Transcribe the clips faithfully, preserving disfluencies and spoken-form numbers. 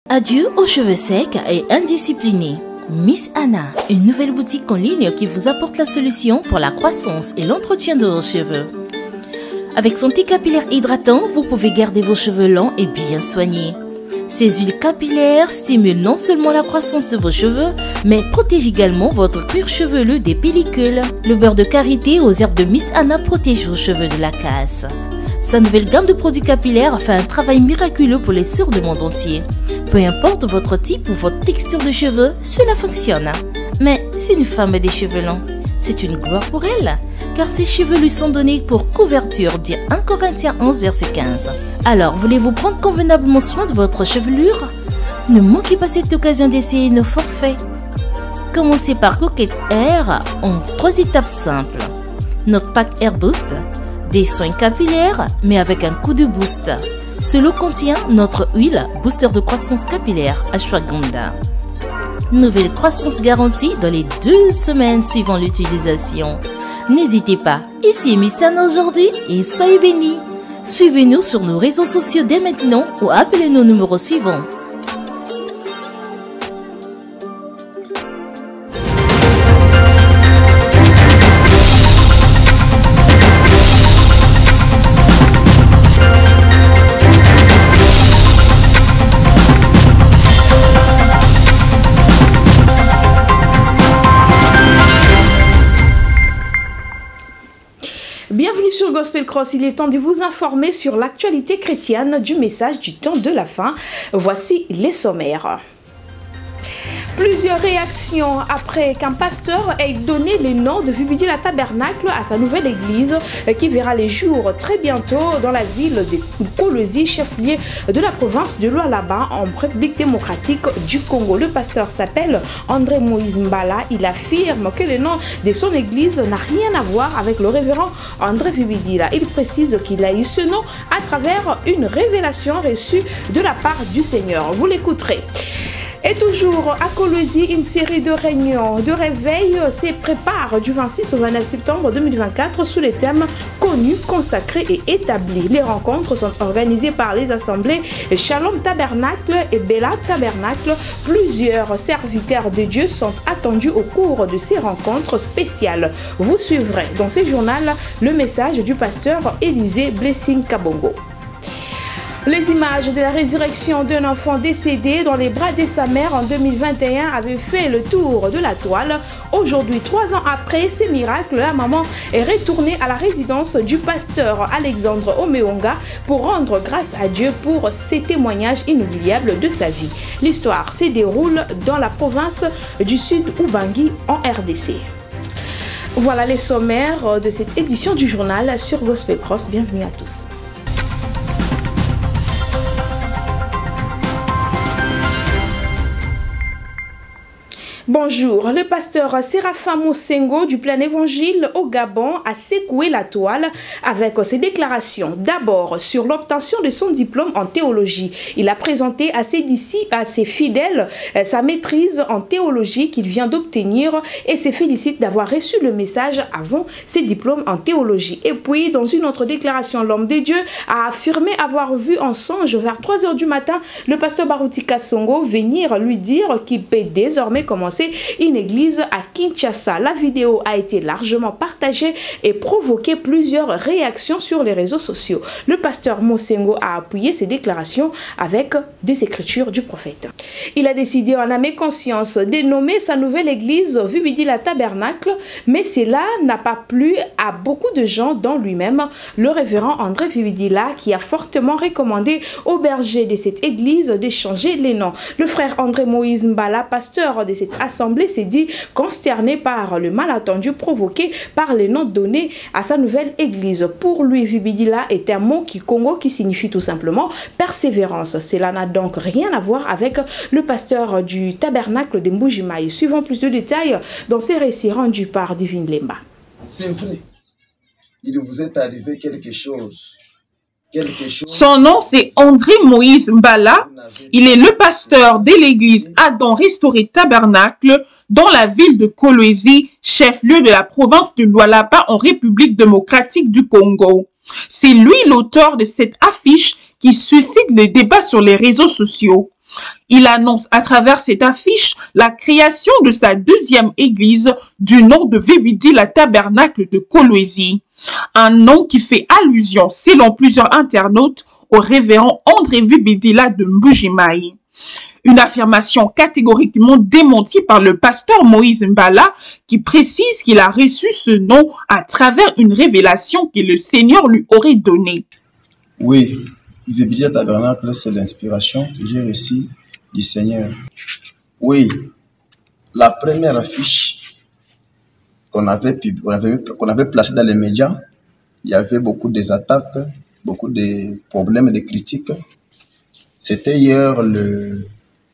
Adieu aux cheveux secs et indisciplinés. Miss Anna, une nouvelle boutique en ligne qui vous apporte la solution pour la croissance et l'entretien de vos cheveux. Avec son thé capillaire hydratant, vous pouvez garder vos cheveux longs et bien soignés. Ces huiles capillaires stimulent non seulement la croissance de vos cheveux, mais protègent également votre cuir chevelu des pellicules. Le beurre de karité aux herbes de Miss Anna protège vos cheveux de la casse. Sa nouvelle gamme de produits capillaires fait un travail miraculeux pour les sœurs du monde entier. Peu importe votre type ou votre texture de cheveux, cela fonctionne. Mais si une femme a des cheveux longs, c'est une gloire pour elle, car ses cheveux lui sont donnés pour couverture, dit un Corinthiens onze, verset quinze. Alors, voulez-vous prendre convenablement soin de votre chevelure? Ne manquez pas cette occasion d'essayer nos forfaits. Commencez par Coquette Air en trois étapes simples. Notre pack Air Boost, des soins capillaires, mais avec un coup de boost. Ce lot contient notre huile booster de croissance capillaire Ashwagandha. Nouvelle croissance garantie dans les deux semaines suivant l'utilisation. N'hésitez pas, ici Miss Anna aujourd'hui et soyez bénis. Suivez-nous sur nos réseaux sociaux dès maintenant ou appelez nos numéros suivants. Bienvenue sur Gospel Cross, il est temps de vous informer sur l'actualité chrétienne du message du temps de la fin. Voici les sommaires. Plusieurs réactions après qu'un pasteur ait donné les noms de Vubidi-la Tabernacle à sa nouvelle église qui verra les jours très bientôt dans la ville de Kolwezi, chef-lieu de la province de Lualaba en République démocratique du Congo. Le pasteur s'appelle André Moïse Mbala. Il affirme que le nom de son église n'a rien à voir avec le révérend André Vubidi-la. Il précise qu'il a eu ce nom à travers une révélation reçue de la part du Seigneur. Vous l'écouterez. Et toujours à Kolwezi, une série de réunions de réveil se prépare du vingt-six au vingt-neuf septembre deux mille vingt-quatre sous les thèmes connus, consacrés et établis. Les rencontres sont organisées par les assemblées Shalom Tabernacle et Bella Tabernacle. Plusieurs serviteurs de Dieu sont attendus au cours de ces rencontres spéciales. Vous suivrez dans ce journal le message du pasteur Élisée Blessing Kabongo. Les images de la résurrection d'un enfant décédé dans les bras de sa mère en deux mille vingt et un avaient fait le tour de la toile. Aujourd'hui, trois ans après ces miracles, la maman est retournée à la résidence du pasteur Alexandre Omeonga pour rendre grâce à Dieu pour ces témoignages inoubliables de sa vie. L'histoire se déroule dans la province du Sud Ubangi en R D C. Voilà les sommaires de cette édition du journal sur Gospel Cross. Bienvenue à tous. Bonjour, le pasteur Séraphin Mosengo du Plein Évangile au Gabon a secoué la toile avec ses déclarations. D'abord, sur l'obtention de son diplôme en théologie. Il a présenté à ses disciples, à ses fidèles, sa maîtrise en théologie qu'il vient d'obtenir et se félicite d'avoir reçu le message avant ses diplômes en théologie. Et puis, dans une autre déclaration, l'homme de Dieu a affirmé avoir vu en songe vers trois heures du matin le pasteur Baruti Kasongo venir lui dire qu'il peut désormais commencer une église à Kinshasa. La vidéo a été largement partagée et provoqué plusieurs réactions sur les réseaux sociaux. Le pasteur Mosengo a appuyé ses déclarations avec des écritures du prophète. Il a décidé en âme et conscience de nommer sa nouvelle église Vubidi-la Tabernacle, mais cela n'a pas plu à beaucoup de gens, dont lui-même, le révérend André Vubidi-la, qui a fortement recommandé aux bergers de cette église de changer les noms. Le frère André Moïse Mbala, pasteur de cette assemblée, s'est dit consterné par le malentendu provoqué par les noms donnés à sa nouvelle église. Pour lui, Vubidi-la est un mot qui Congo qui signifie tout simplement persévérance. Cela n'a donc rien à voir avec le pasteur du tabernacle de Mbujimaï. Suivons plus de détails dans ces récits rendus par Divine Lemba. C'est vrai, il vous est arrivé quelque chose. Son nom, c'est André Moïse Mbala. Il est le pasteur de l'église Adam Restauré Tabernacle dans la ville de Kolwezi, chef-lieu de la province de Lualaba en République démocratique du Congo. C'est lui l'auteur de cette affiche qui suscite les débats sur les réseaux sociaux. Il annonce à travers cette affiche la création de sa deuxième église du nom de Vibidila Tabernacle de Kolwezi. Un nom qui fait allusion, selon plusieurs internautes, au révérend André Vibidila de Mbujimayi. Une affirmation catégoriquement démentie par le pasteur Moïse Mbala qui précise qu'il a reçu ce nom à travers une révélation que le Seigneur lui aurait donnée. Oui, Vibidila Tabernacle, c'est l'inspiration que j'ai reçue du Seigneur. Oui, la première affiche qu'on avait, qu'on avait, qu'on avait placée dans les médias, il y avait beaucoup d'attaques, beaucoup de problèmes, de critiques. C'était hier le,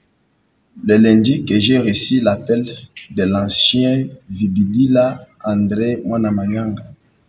le lundi que j'ai reçu l'appel de l'ancien Vibidila André Mwanamanyanga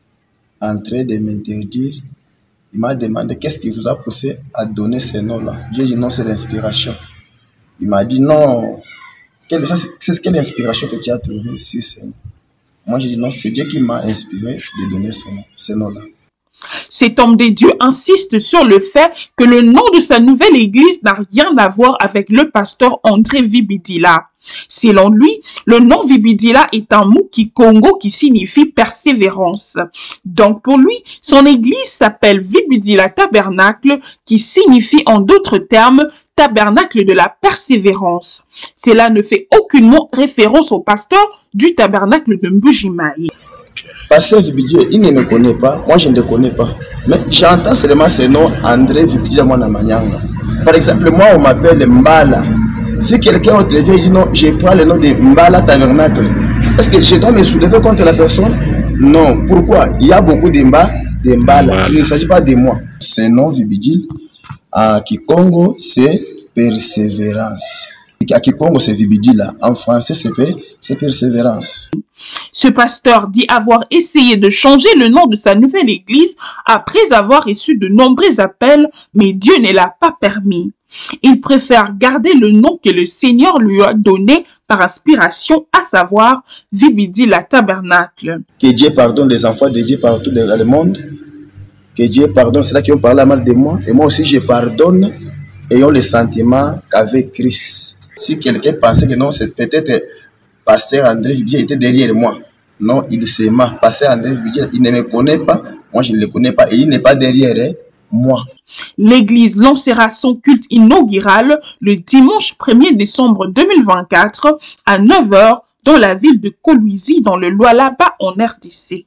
en train de m'interdire. Il m'a demandé qu'est-ce qui vous a poussé à donner ces noms-là. J'ai dit non, c'est l'inspiration. Il m'a dit non, c'est quelle inspiration que tu as trouvée si c'est. Moi j'ai dit non, c'est Dieu qui m'a inspiré de donner ce nom, ces noms-là. Cet homme de Dieu insiste sur le fait que le nom de sa nouvelle église n'a rien à voir avec le pasteur André Vibidila. Selon lui, le nom Vibidila est un mot kikongo qui signifie persévérance. Donc pour lui, son église s'appelle Vibidila Tabernacle qui signifie en d'autres termes tabernacle de la persévérance. Cela ne fait aucunement référence au pasteur du tabernacle de Mbujimayi. Pasteur Vibidila, il ne me connaît pas, moi je ne le connais pas. Mais j'entends seulement ce nom, André Vibidila Mwanamanyanga. Par exemple, moi on m'appelle Mbala. Si quelqu'un au téléphone dit non, je prends le nom de Mbala Tabernacle, est-ce que je dois me soulever contre la personne? Non. Pourquoi? Il y a beaucoup de Mba, de Mbala. Il ne s'agit pas de moi. Ce nom Vibidila, à Kikongo, c'est persévérance. À Kikongo, c'est Vibidila. En français, c'est persévérance. Ce pasteur dit avoir essayé de changer le nom de sa nouvelle église après avoir reçu de nombreux appels, mais Dieu ne l'a pas permis. Il préfère garder le nom que le Seigneur lui a donné par inspiration, à savoir Vibidila Tabernacle. Que Dieu pardonne les enfants de Dieu partout dans le monde. Que Dieu pardonne ceux qui ont parlé mal de moi. Et moi aussi, je pardonne, ayant le sentiment qu'avec Christ. Si quelqu'un pensait que non, c'est peut-être pasteur André Vibidila était derrière moi. Non, il s'aima. Pasteur André Vibidila, il ne me connaît pas. Moi, je ne le connais pas. Et il n'est pas derrière hein, moi. L'église lancera son culte inaugural le dimanche premier décembre deux mille vingt-quatre à neuf heures dans la ville de Kolwezi dans le Lualaba en R D C.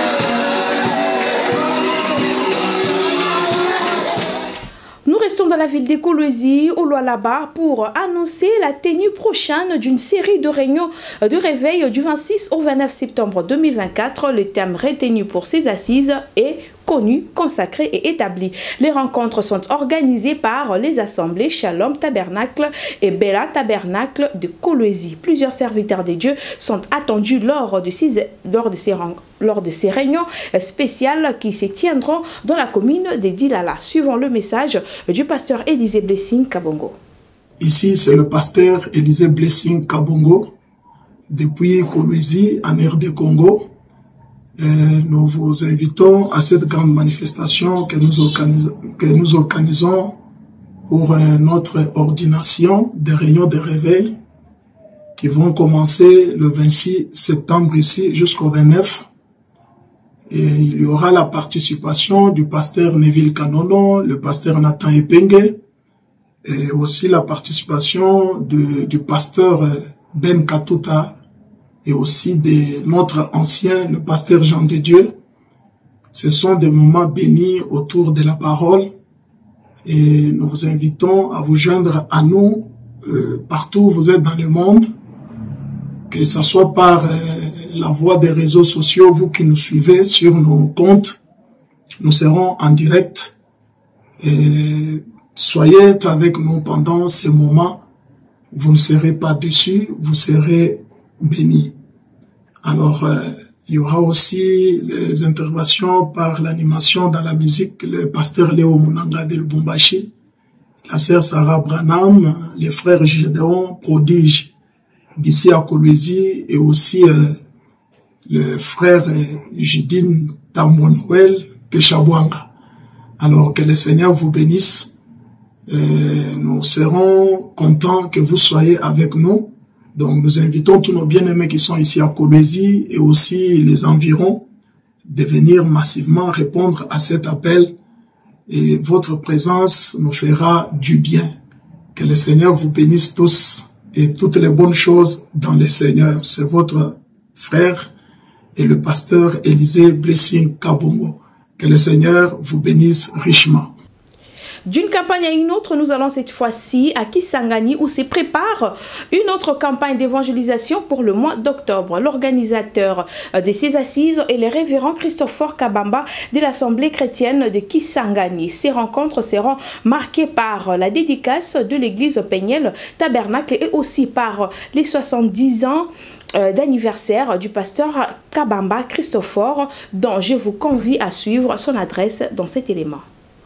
Nous restons dans la ville de Kolwezi, au Lualaba, pour annoncer la tenue prochaine d'une série de réunions de réveil du vingt-six au vingt-neuf septembre deux mille vingt-quatre. Le thème retenu pour ces assises est connu, consacré et établi. Les rencontres sont organisées par les assemblées Shalom Tabernacle et Bella Tabernacle de Kolwezi. Plusieurs serviteurs de Dieu sont attendus lors de ces, lors de ces, lors de ces réunions spéciales qui se tiendront dans la commune de Dilala. Suivant le message du pasteur Élisée Blessing Kabongo. Ici, c'est le pasteur Élisée Blessing Kabongo, depuis Kolwezi, en R D Congo. Et nous vous invitons à cette grande manifestation que nous organisons, que nous organisons pour notre ordination des réunions de réveil qui vont commencer le vingt-six septembre ici jusqu'au vingt-neuf. Et il y aura la participation du pasteur Neville Kanono, le pasteur Nathan Epenge, et aussi la participation de, du pasteur Ben Katuta, et aussi de notre ancien, le pasteur Jean de Dieu. Ce sont des moments bénis autour de la parole et nous vous invitons à vous joindre à nous euh, partout où vous êtes dans le monde, que ce soit par euh, la voie des réseaux sociaux, vous qui nous suivez sur nos comptes, nous serons en direct et soyez avec nous pendant ces moments, vous ne serez pas déçus, vous serez bénis. Alors, euh, il y aura aussi les interventions par l'animation dans la musique, le pasteur Léo Munanga de Lubumbashi, la sœur Sarah Branham, les frères Gédéon, prodige d'ici à Kolwezi, et aussi euh, le frère euh, Judine Tambonouel Peshabwanga. Alors, que le Seigneur vous bénisse Euh, nous serons contents que vous soyez avec nous. Donc, nous invitons tous nos bien-aimés qui sont ici à Kolwezi et aussi les environs de venir massivement répondre à cet appel. Et votre présence nous fera du bien. Que le Seigneur vous bénisse tous et toutes les bonnes choses dans le Seigneur. C'est votre frère et le pasteur Élisée Blessing Kabongo. Que le Seigneur vous bénisse richement. D'une campagne à une autre, nous allons cette fois-ci à Kisangani où se prépare une autre campagne d'évangélisation pour le mois d'octobre. L'organisateur de ces assises est le révérend Christopher Kabamba de l'Assemblée chrétienne de Kisangani. Ces rencontres seront marquées par la dédicace de l'église Peignel Tabernacle et aussi par les soixante-dix ans d'anniversaire du pasteur Kabamba Christopher, dont je vous convie à suivre son adresse dans cet élément.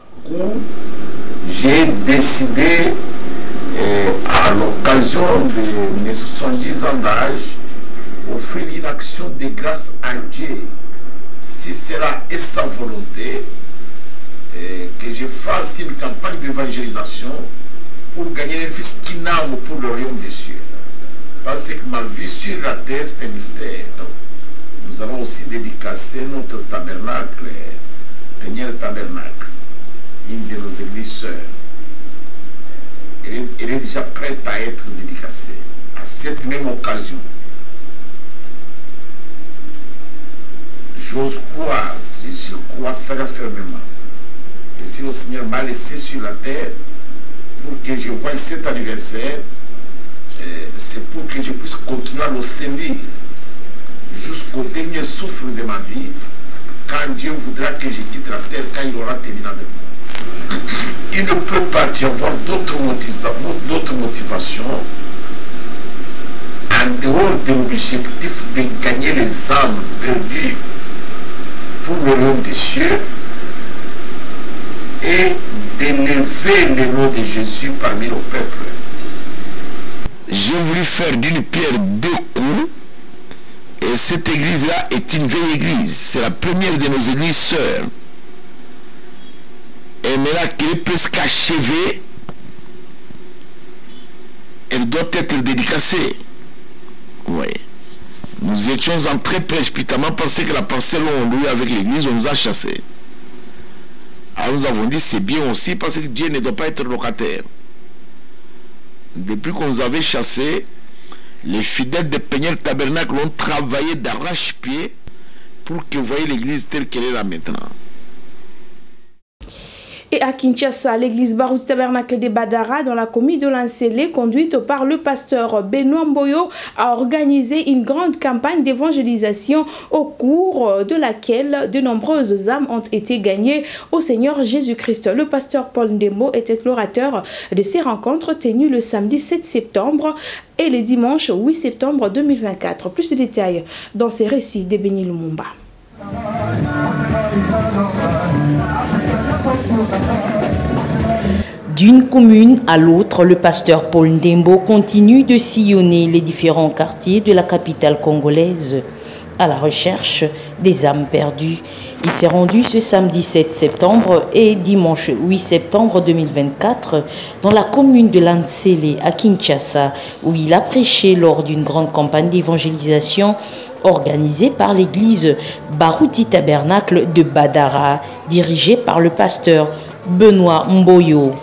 J'ai décidé, euh, à l'occasion de mes soixante-dix ans d'âge, offrir une action de grâce à Dieu, si cela est sa volonté, euh, que je fasse une campagne d'évangélisation pour gagner un fils qui n'âme pour le royaume des cieux. Parce que ma vie sur la terre, c'est un mystère. Donc, nous avons aussi dédicacé notre tabernacle, Peignel Tabernacle, une de nos églises sœurs. Elle est, elle est déjà prête à être dédicacée. À cette même occasion, j'ose croire, si je crois ça fermement, que si le Seigneur m'a laissé sur la terre pour que je voie cet anniversaire, c'est pour que je puisse continuer à le servir jusqu'au dernier souffle de ma vie, quand Dieu voudra que je quitte la terre, quand il aura terminé avec moi. Il ne peut pas y avoir d'autres motivations, motivations en dehors de l'objectif de gagner les âmes perdues pour le royaume des cieux et d'élever le nom de Jésus parmi nos peuples. J'ai voulu faire d'une pierre deux coups, et cette église-là est une vieille église. C'est la première de nos églises sœurs. Et maintenant qu'elle est presque achevée, elle doit être dédicacée. Oui. Nous étions entrés précipitamment parce que la parcelle où on louait avec l'église, on nous a chassés. Alors nous avons dit c'est bien aussi parce que Dieu ne doit pas être locataire. Depuis qu'on nous avait chassés, les fidèles de Peignel Tabernacle ont travaillé d'arrache-pied pour que vous voyez l'église telle qu'elle est là maintenant. Et à Kinshasa, l'église Baruti Tabernacle de Badara, dans la commune de Lansele, conduite par le pasteur Benoît Mboyo, a organisé une grande campagne d'évangélisation au cours de laquelle de nombreuses âmes ont été gagnées au Seigneur Jésus-Christ. Le pasteur Paul Ndembo était l'orateur de ces rencontres tenues le samedi sept septembre et le dimanche huit septembre deux mille vingt-quatre. Plus de détails dans ces récits de Béni Lumumba. D'une commune à l'autre, le pasteur Paul Ndembo continue de sillonner les différents quartiers de la capitale congolaise à la recherche des âmes perdues. Il s'est rendu ce samedi sept septembre et dimanche huit septembre deux mille vingt-quatre dans la commune de Lansele à Kinshasa, où il a prêché lors d'une grande campagne d'évangélisation organisée par l'église Baruti Tabernacle de Badara, dirigée par le pasteur Benoît Mboyo.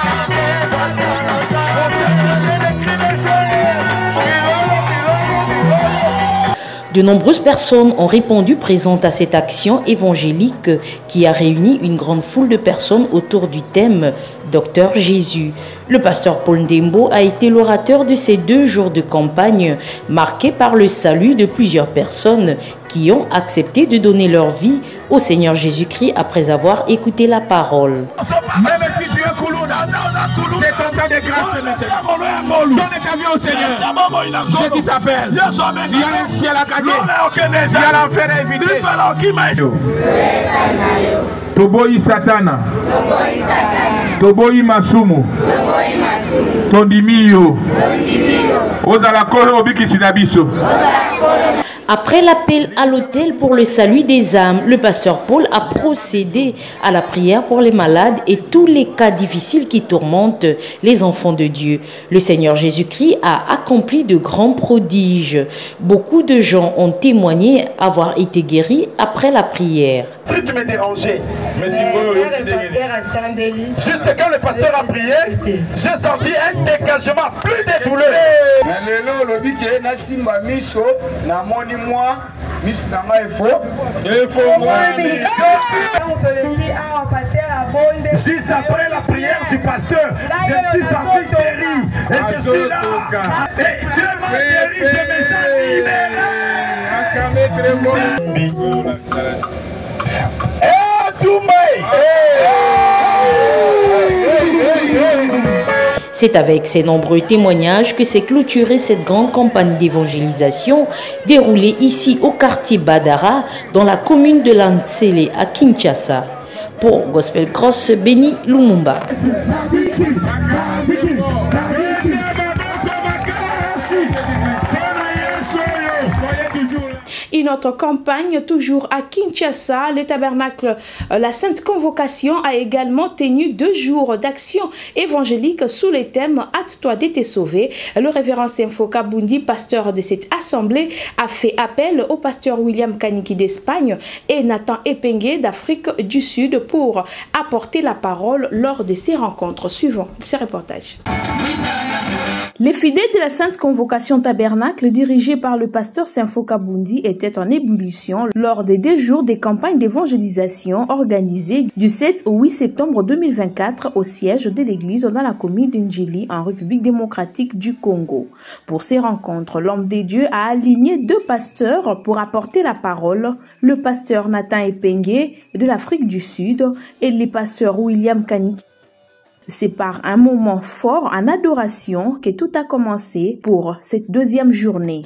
De nombreuses personnes ont répondu présentes à cette action évangélique qui a réuni une grande foule de personnes autour du thème Docteur Jésus. Le pasteur Paul Ndembo a été l'orateur de ces deux jours de campagne marqués par le salut de plusieurs personnes qui ont accepté de donner leur vie au Seigneur Jésus-Christ après avoir écouté la parole. Même si tu es Koulouna, c'est ton temps de grâce maintenant. Donne ta vie au Seigneur. Je t'appelle. Il y a un ciel à gagner. Il y a l'enfer à éviter. Toboyi Satana. Toboyi Masumu. Tondimiyo. Ozala kolo obiki sinabiso. Après l'appel à l'autel pour le salut des âmes, le pasteur Paul a procédé à la prière pour les malades et tous les cas difficiles qui tourmentent les enfants de Dieu. Le Seigneur Jésus-Christ a accompli de grands prodiges. Beaucoup de gens ont témoigné avoir été guéris après la prière. Si tu me dérangeais, mais si vous juste quand le pasteur a prié, j'ai senti un dégagement, plus de douleur. Moi, Miss Nanga est faux. Il faut moi. Juste après la prière du pasteur, je suis sorti guéri. Et je suis là. Et Dieu m'a guéri, je me sens libéré. Eh, Doumé! C'est avec ces nombreux témoignages que s'est clôturée cette grande campagne d'évangélisation déroulée ici au quartier Badara dans la commune de Lantsele à Kinshasa. Pour Gospel Cross, Béni Lumumba. Une autre campagne, toujours à Kinshasa, le tabernacle La Sainte Convocation a également tenu deux jours d'action évangélique sous les thèmes « Hâte-toi d'être sauvé ». Le révérend Semfoka Bundi, pasteur de cette assemblée, a fait appel au pasteur William Kaniki d'Espagne et Nathan Epengue d'Afrique du Sud pour apporter la parole lors de ces rencontres. Suivons ces reportages. Les fidèles de la Sainte Convocation Tabernacle, dirigés par le pasteur Semfoka Bundi, étaient en ébullition lors des deux jours des campagnes d'évangélisation organisées du sept au huit septembre deux mille vingt-quatre au siège de l'église dans la commune d'Ndjili en République démocratique du Congo. Pour ces rencontres, l'homme des dieux a aligné deux pasteurs pour apporter la parole, le pasteur Nathan Epengue de l'Afrique du Sud et le pasteur William Kaniki. C'est par un moment fort en adoration que tout a commencé pour cette deuxième journée.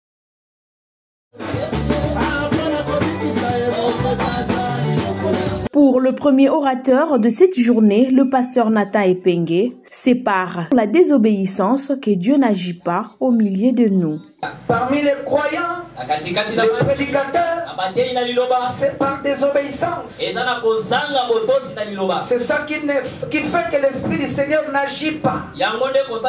Pour le premier orateur de cette journée, le pasteur Nathan Epengue, c'est par la désobéissance que Dieu n'agit pas au milieu de nous. Parmi les croyants, les prédicateurs, c'est par désobéissance. C'est ça qui, ne, qui fait que l'Esprit du Seigneur n'agit pas. Alors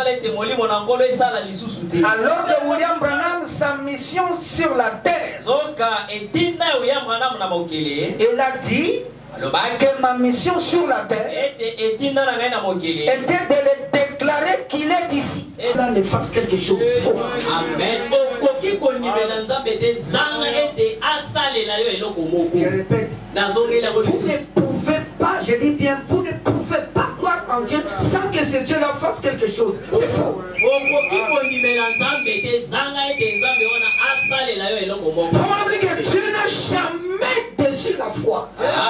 que William Branham, sa mission sur la terre, il a dit que ma mission sur la terre était de le déclarer qu'il est ici. Et là, il fasse quelque chose. Amen. Je répète, vous ne pouvez pas, je dis bien, vous ne pouvez pas croire en Dieu sans que ce Dieu-là fasse quelque chose. C'est faux. Comment dire que Dieu n'a jamais déçu la foi?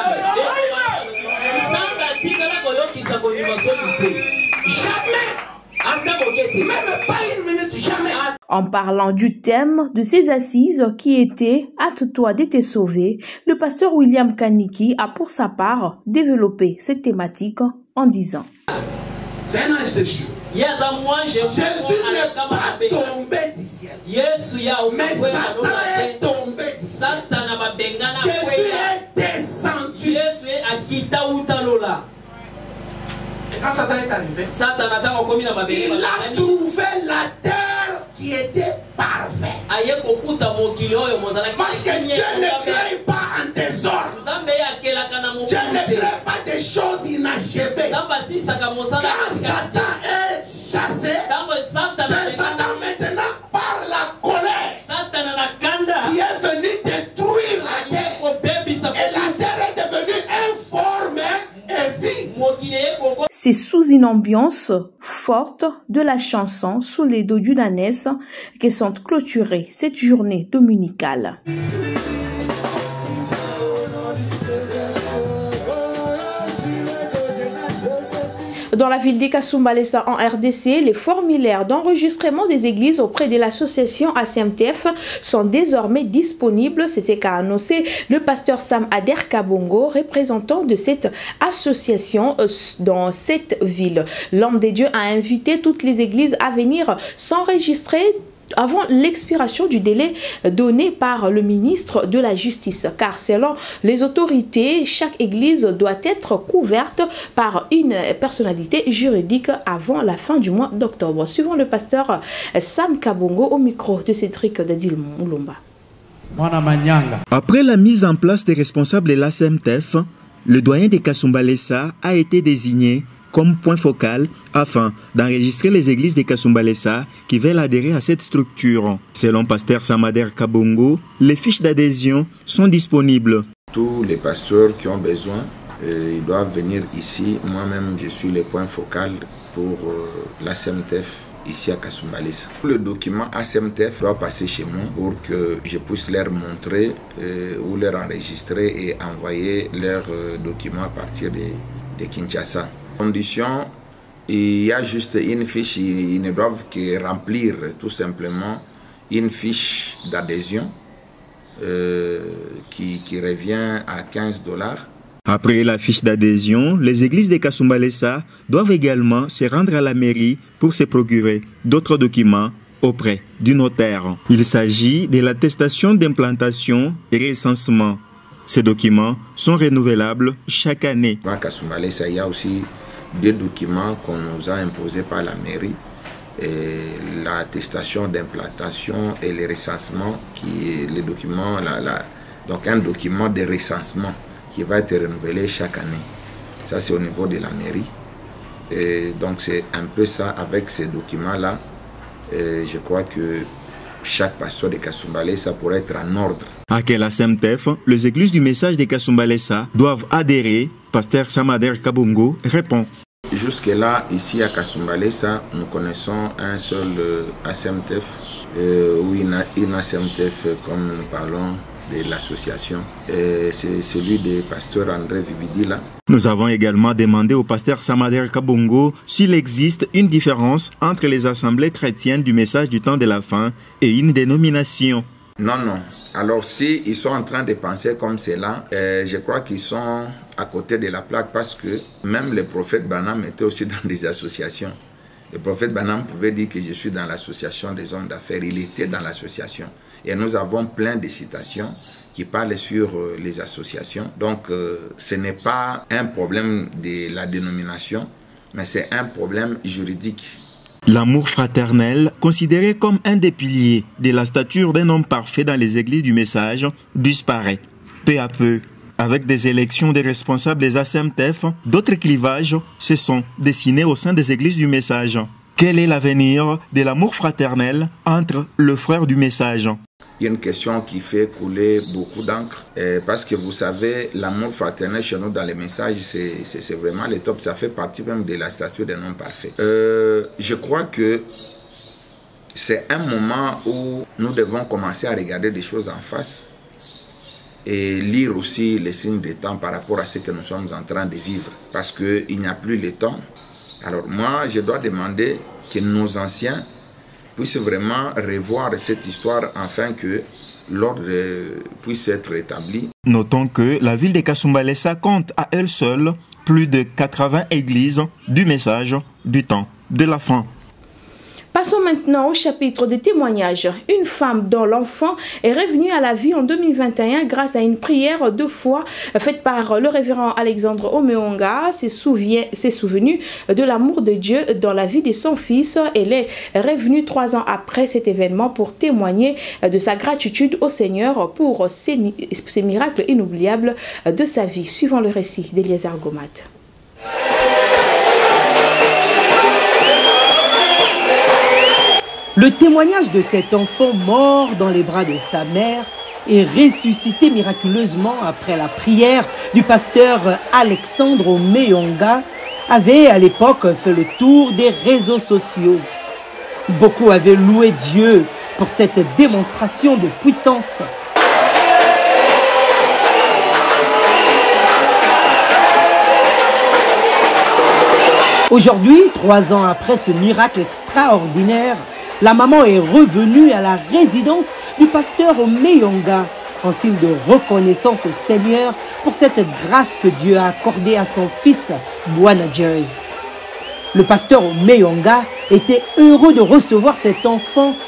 Jamais. Même pas une minute, jamais. En parlant du thème de ces assises qui était « Hâte-toi d'être sauvé », le pasteur William Kaniki a pour sa part développé cette thématique en disant « C'est un ange déchu. Jésus n'est pas tombé du ciel. Mais Satan est tombé du ciel. Jésus est descendu. Et quand Satan est arrivé, il a trouvé la terre qui était parfaite. Parce que Dieu ne crée pas en désordre. Dieu ne crée pas des choses inachevées. Quand Satan est chassé, c'est Satan maintenant par la colère qui est venu détruire la terre. Et la terre est devenue informe et vide. C'est sous une ambiance forte de la chanson sous les dos du Danès que sont clôturées cette journée dominicale. Dans la ville d'Ekasumbalesa en R D C, les formulaires d'enregistrement des églises auprès de l'association A C M T F sont désormais disponibles. C'est ce qu'a annoncé le pasteur Sam Ader Kabongo, représentant de cette association dans cette ville. L'homme des dieux a invité toutes les églises à venir s'enregistrer avant l'expiration du délai donné par le ministre de la Justice, car selon les autorités, chaque église doit être couverte par une personnalité juridique avant la fin du mois d'octobre. Suivant le pasteur Sam Kabongo au micro de Cédric Dadil Moulomba. Après la mise en place des responsables de l'A C M T F, le doyen de Kasumbalesa a été désigné comme point focal afin d'enregistrer les églises de Kasumbalesa qui veulent adhérer à cette structure. Selon pasteur Samader Kabongo, les fiches d'adhésion sont disponibles. Tous les pasteurs qui ont besoin, euh, ils doivent venir ici. Moi-même, je suis le point focal pour euh, l'A C M T F ici à Kasumbalesa. Le document A C M T F doit passer chez moi pour que je puisse leur montrer euh, ou leur enregistrer et envoyer leurs euh, documents à partir de, de Kinshasa. Condition, il y a juste une fiche, ils ne doivent que remplir tout simplement une fiche d'adhésion euh, qui, qui revient à quinze dollars. Après la fiche d'adhésion, les églises de Kasumbalesa doivent également se rendre à la mairie pour se procurer d'autres documents auprès du notaire. Il s'agit de l'attestation d'implantation et recensement. Ces documents sont renouvelables chaque année. À Kasumbalesa, il y a aussi des documents qu'on nous a imposés par la mairie. L'attestation d'implantation et le recensement, qui est le document, la, la, donc un document de recensement qui va être renouvelé chaque année. Ça, c'est au niveau de la mairie. Et donc, c'est un peu ça, avec ces documents-là, je crois que chaque pasteur de Kasumbalesa pourrait être en ordre. À quel A C M T F, les églises du message de Kasumbalesa doivent adhérer? Pasteur Samader Kabongo répond. Jusque-là, ici à Kasumbalesa, nous connaissons un seul A C M T F, euh, ou une, une A C M T F comme nous parlons de l'association. C'est celui du pasteur André Vibidila. Nous avons également demandé au pasteur Samader Kabongo s'il existe une différence entre les assemblées chrétiennes du message du temps de la fin et une dénomination. Non, non. Alors, si ils sont en train de penser comme cela, euh, je crois qu'ils sont à côté de la plaque parce que même le prophète Banam était aussi dans des associations. Le prophète Banam pouvait dire que je suis dans l'association des hommes d'affaires. Il était dans l'association. Et nous avons plein de citations qui parlent sur euh, les associations. Donc, euh, ce n'est pas un problème de la dénomination, mais c'est un problème juridique. L'amour fraternel, considéré comme un des piliers de la stature d'un homme parfait dans les églises du message, disparaît. Peu à peu, avec des élections des responsables des A C M T F, d'autres clivages se sont dessinés au sein des églises du message. Quel est l'avenir de l'amour fraternel entre le frère du message? Il y a une question qui fait couler beaucoup d'encre parce que vous savez, l'amour fraternel chez nous dans les messages, c'est vraiment le top. Ça fait partie même de la stature d'un homme parfait. Euh, je crois que c'est un moment où nous devons commencer à regarder des choses en face et lire aussi les signes des temps par rapport à ce que nous sommes en train de vivre. Parce qu'il n'y a plus le temps. Alors moi, je dois demander que nos anciens puissent vraiment revoir cette histoire afin que l'ordre puisse être établi. Notons que la ville de Kasumbalesa compte à elle seule plus de quatre-vingts églises du message du temps de la fin. Passons maintenant au chapitre des témoignages. Une femme dont l'enfant est revenu à la vie en deux mille vingt et un grâce à une prière de foi faite par le révérend Alexandre Omeonga s'est souvenu de l'amour de Dieu dans la vie de son fils. Elle est revenue trois ans après cet événement pour témoigner de sa gratitude au Seigneur pour ces, ces miracles inoubliables de sa vie. Suivant le récit d'Eliezer Gomat. Le témoignage de cet enfant mort dans les bras de sa mère et ressuscité miraculeusement après la prière du pasteur Alexandre Omeonga avait à l'époque fait le tour des réseaux sociaux. Beaucoup avaient loué Dieu pour cette démonstration de puissance. Aujourd'hui, trois ans après ce miracle extraordinaire, la maman est revenue à la résidence du pasteur Omeonga en signe de reconnaissance au Seigneur pour cette grâce que Dieu a accordée à son fils, Bwana Jers. Le pasteur Omeonga était heureux de recevoir cet enfant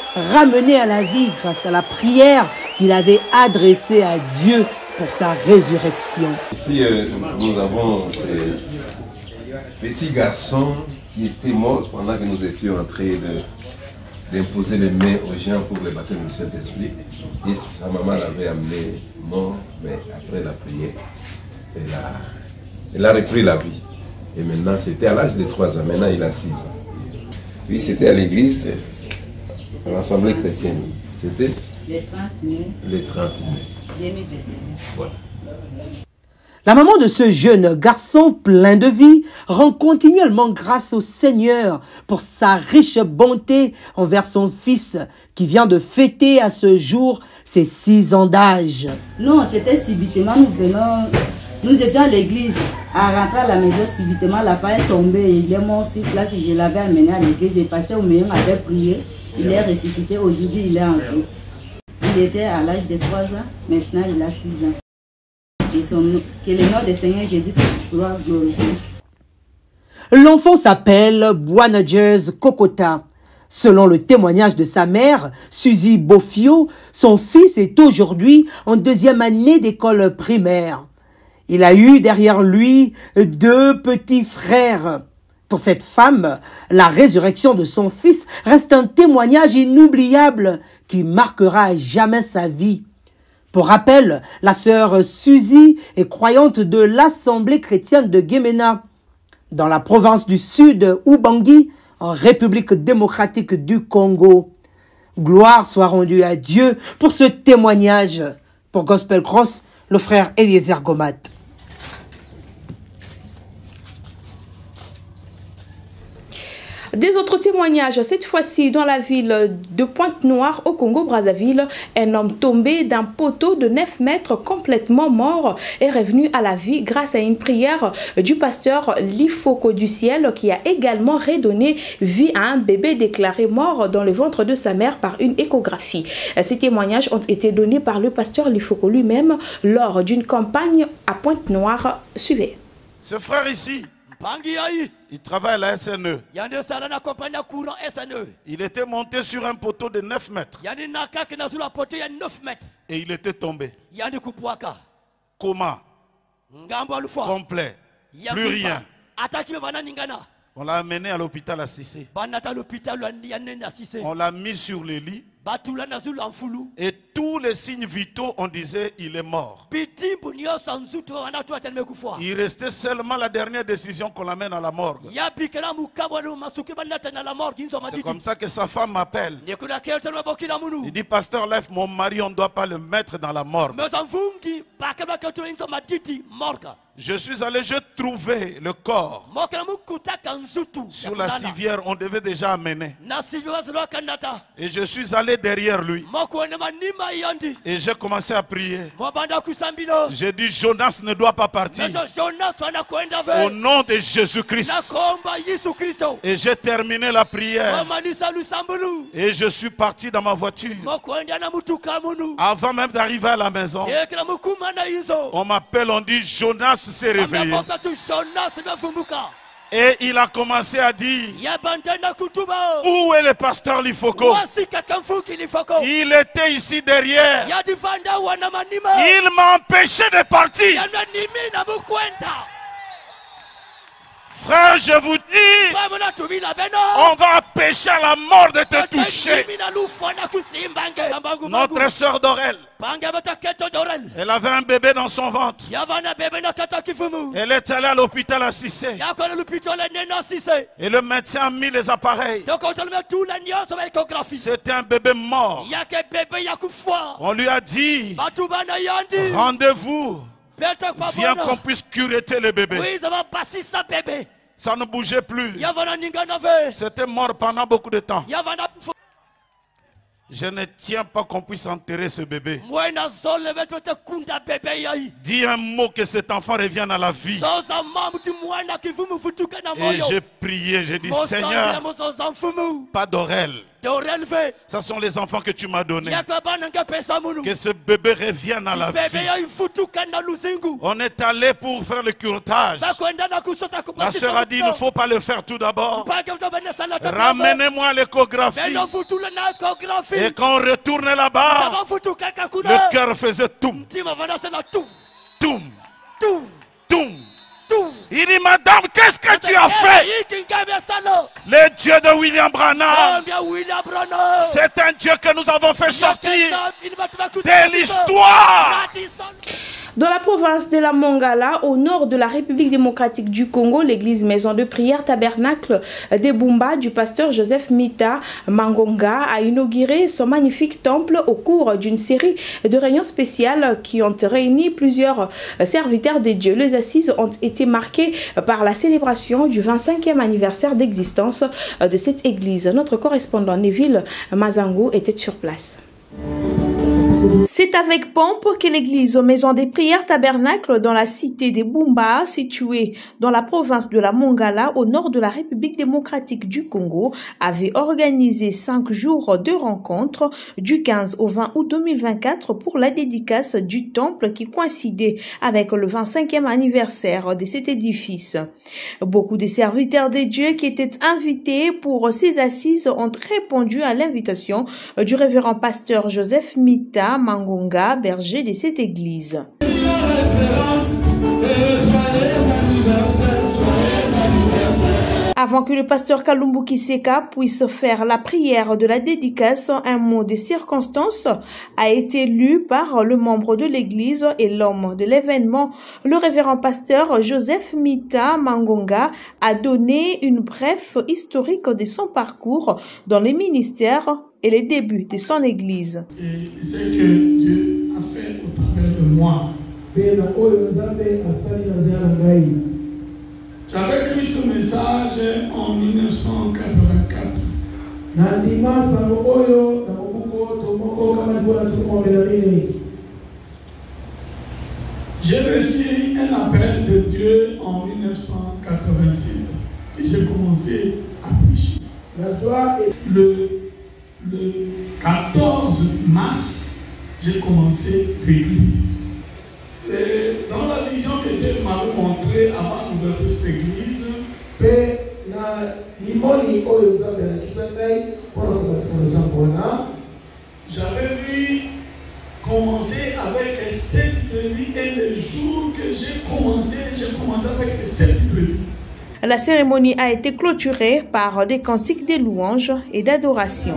ramené à la vie grâce à la prière qu'il avait adressée à Dieu pour sa résurrection. Ici, euh, nous avons ces petits garçons qui étaient morts pendant que nous étions en train de d'imposer les mains aux gens pour le baptême du Saint-Esprit. Et sa maman l'avait amené mort, mais après la prière, elle a, elle a repris la vie. Et maintenant, c'était à l'âge de trois ans, maintenant il a six ans. Puis c'était à l'église, à l'Assemblée chrétienne. C'était les trente mai. Les trente mai. deux mille vingt et un. Voilà. La maman de ce jeune garçon plein de vie rend continuellement grâce au Seigneur pour sa riche bonté envers son fils qui vient de fêter à ce jour ses six ans d'âge. Non, c'était subitement, nous venons, nous étions à l'église, à rentrer à la maison subitement, la femme est tombée, il est mort sur place, je l'avais amené à l'église, le pasteur Ouméon avait prié, il est ressuscité, aujourd'hui il est en vie. Il était à l'âge de trois ans, maintenant il a six ans. Que, son, que le nom du Seigneur Jésus-Christ soit glorifié. L'enfant s'appelle Boanagers Kokota. Selon le témoignage de sa mère, Suzy Bofio, son fils est aujourd'hui en deuxième année d'école primaire. Il a eu derrière lui deux petits frères. Pour cette femme, la résurrection de son fils reste un témoignage inoubliable qui marquera à jamais sa vie. Pour rappel, la sœur Suzy est croyante de l'Assemblée chrétienne de Gemena, dans la province du Sud, Ubangi, en République démocratique du Congo. Gloire soit rendue à Dieu pour ce témoignage. Pour Gospel Cross, le frère Eliezer Gomat. Des autres témoignages, cette fois-ci dans la ville de Pointe-Noire au Congo-Brazzaville, un homme tombé d'un poteau de neuf mètres complètement mort est revenu à la vie grâce à une prière du pasteur Lifoko du ciel qui a également redonné vie à un bébé déclaré mort dans le ventre de sa mère par une échographie. Ces témoignages ont été donnés par le pasteur Lifoko lui-même lors d'une campagne à Pointe-Noire. Suivez. Ce frère ici, il travaille à la S N E. Il était monté sur un poteau de neuf mètres. Et il était tombé. Comment? Complet. Plus rien. On l'a amené à l'hôpital à Cissé. On l'a mis sur le lit. Et tous les signes vitaux, on disait il est mort. Il restait seulement la dernière décision qu'on l'amène à la morgue. C'est comme ça que sa femme m'appelle. Il dit, pasteur, lève mon mari, on ne doit pas le mettre dans la morgue. Je suis allé, j'ai trouvé le corps. Sur la civière, on devait déjà amener. Et je suis allé derrière lui. Et j'ai commencé à prier. J'ai dit, Jonas ne doit pas partir. Au nom de Jésus-Christ. Et j'ai terminé la prière. Et je suis parti dans ma voiture. Avant même d'arriver à la maison, on m'appelle, on dit, Jonas s'est réveillé. Et il a commencé à dire, où est le pasteur Lifoko? Il était ici derrière. Il m'a empêché de partir. Frère, je vous dis, on va empêcher à la mort de te toucher. Notre sœur Dorel, elle avait un bébé dans son ventre. Elle est allée à l'hôpital à Cissé. Et le médecin a mis les appareils. C'était un bébé mort. On lui a dit, rendez-vous. Viens qu'on puisse cureter le bébé. Ça ne bougeait plus. C'était mort pendant beaucoup de temps. Je ne tiens pas qu'on puisse enterrer ce bébé. Dis un mot que cet enfant revienne à la vie. Et j'ai prié, j'ai dit, Seigneur, pas d'Orel. Ce sont les enfants que tu m'as donnés. Que ce bébé revienne à la vie. On est allé pour faire le curetage. La sœur a dit, il ne faut pas le faire tout d'abord. Ramenez-moi l'échographie. Et quand on retourne là-bas, le cœur faisait toum. Toum. Toum. Il dit, madame, qu'est-ce que tu as fait? Le Dieu de William Branham, c'est un Dieu que nous avons fait sortir de l'histoire. Dans la province de la Mongala, au nord de la République démocratique du Congo, l'église maison de prière tabernacle des Bumba du pasteur Joseph Mita Mangonga a inauguré son magnifique temple au cours d'une série de réunions spéciales qui ont réuni plusieurs serviteurs des dieux. Les assises ont été marquées par la célébration du vingt-cinquième anniversaire d'existence de cette église. Notre correspondant Neville Mazango était sur place. C'est avec pompe que l'église Maison des Prières Tabernacle dans la cité des Bumba, située dans la province de la Mongala, au nord de la République démocratique du Congo, avait organisé cinq jours de rencontres du quinze au vingt août deux mille vingt-quatre pour la dédicace du temple qui coïncidait avec le vingt-cinquième anniversaire de cet édifice. Beaucoup de serviteurs des dieux qui étaient invités pour ces assises ont répondu à l'invitation du révérend pasteur Joseph Mita Mangonga, berger de cette église. Avant que le pasteur Kalumbu Kiseka puisse faire la prière de la dédicace, un mot de circonstance a été lu par le membre de l'église et l'homme de l'événement. Le révérend pasteur Joseph Mita Mangonga a donné une brève historique de son parcours dans les ministères et les débuts de son église. Et ce que Dieu a fait au travers de moi. J'avais écrit ce message en mille neuf cent quatre-vingt-quatre. J'ai reçu un appel de Dieu en mille neuf cent quatre-vingt-sept et j'ai commencé à prêcher. Le, le quatorze mars, j'ai commencé l'église. Et dans la vision que Dieu m'avait montrée avant d'ouvrir cette église, j'avais vu commencer avec sept nuits et le jour que j'ai commencé, j'ai commencé avec sept nuits. La cérémonie a été clôturée par des cantiques de louanges et d'adoration.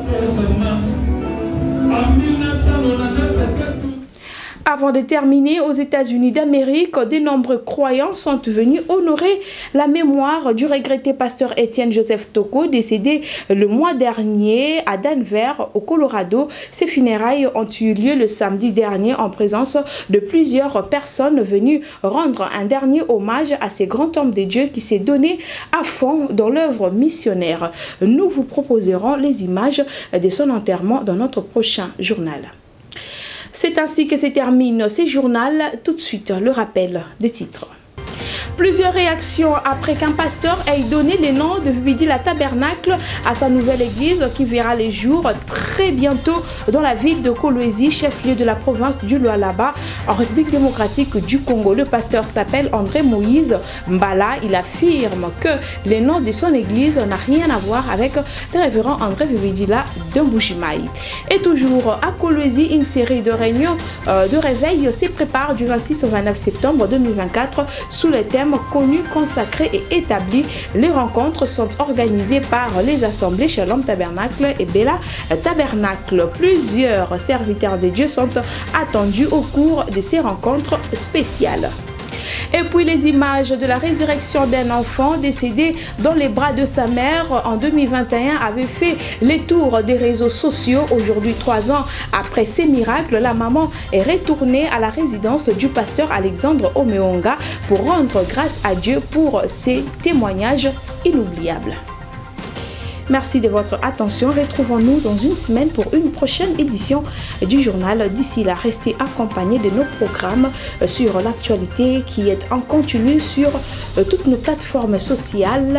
Avant de terminer, aux États-Unis d'Amérique, de nombreux croyants sont venus honorer la mémoire du regretté pasteur Étienne Joseph Toko, décédé le mois dernier à Denver, au Colorado. Ces funérailles ont eu lieu le samedi dernier en présence de plusieurs personnes venues rendre un dernier hommage à ces grands hommes de Dieu qui s'est donné à fond dans l'œuvre missionnaire. Nous vous proposerons les images de son enterrement dans notre prochain journal. C'est ainsi que se termine ce journal. Tout de suite, le rappel de titres. Plusieurs réactions après qu'un pasteur ait donné le nom de Vibidila Tabernacle à sa nouvelle église qui verra les jours très bientôt dans la ville de Kolwezi, chef-lieu de la province du Lualaba, en République démocratique du Congo. Le pasteur s'appelle André Moïse Mbala. Il affirme que le nom de son église n'a rien à voir avec le révérend André Vibidila de Mbujimaï. Et toujours à Kolwezi, une série de réunions euh, de réveil se prépare du vingt-six au vingt-neuf septembre deux mille vingt-quatre sous le thème connu, consacré et établi. Les rencontres sont organisées par les assemblées Shalom Tabernacle et Bella Tabernacle. Plusieurs serviteurs de Dieu sont attendus au cours de ces rencontres spéciales. Et puis les images de la résurrection d'un enfant décédé dans les bras de sa mère en deux mille vingt et un avaient fait les tours des réseaux sociaux. Aujourd'hui, trois ans après ces miracles, la maman est retournée à la résidence du pasteur Alexandre Omeonga pour rendre grâce à Dieu pour ces témoignages inoubliables. Merci de votre attention. Retrouvons-nous dans une semaine pour une prochaine édition du journal. D'ici là, restez accompagnés de nos programmes sur l'actualité qui est en continu sur toutes nos plateformes sociales.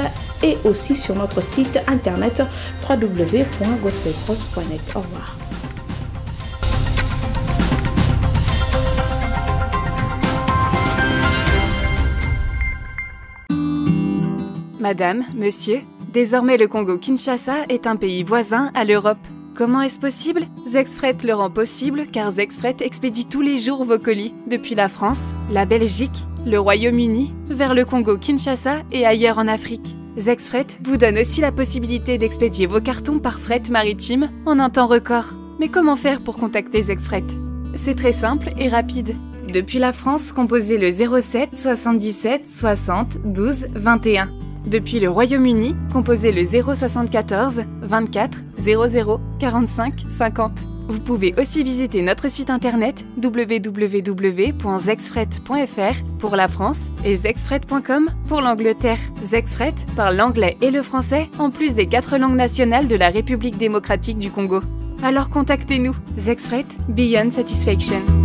et aussi sur notre site internet w w w point gospel cross point net. Au revoir. Madame, monsieur, désormais le Congo-Kinshasa est un pays voisin à l'Europe. Comment est-ce possible? Zexfret le rend possible car Zexfret expédie tous les jours vos colis depuis la France, la Belgique, le Royaume-Uni, vers le Congo-Kinshasa et ailleurs en Afrique. Zexfret vous donne aussi la possibilité d'expédier vos cartons par fret maritime en un temps record. Mais comment faire pour contacter Zexfret? C'est très simple et rapide. Depuis la France, composez le zéro sept soixante-dix-sept soixante douze vingt et un. Depuis le Royaume-Uni, composez le zéro soixante-quatorze vingt-quatre zéro zéro quarante-cinq cinquante. Vous pouvez aussi visiter notre site internet w w w point zexfret point f r pour la France et zexfret point com pour l'Angleterre. Zexfret parle l'anglais et le français en plus des quatre langues nationales de la République démocratique du Congo. Alors contactez-nous, Zexfret Beyond Satisfaction.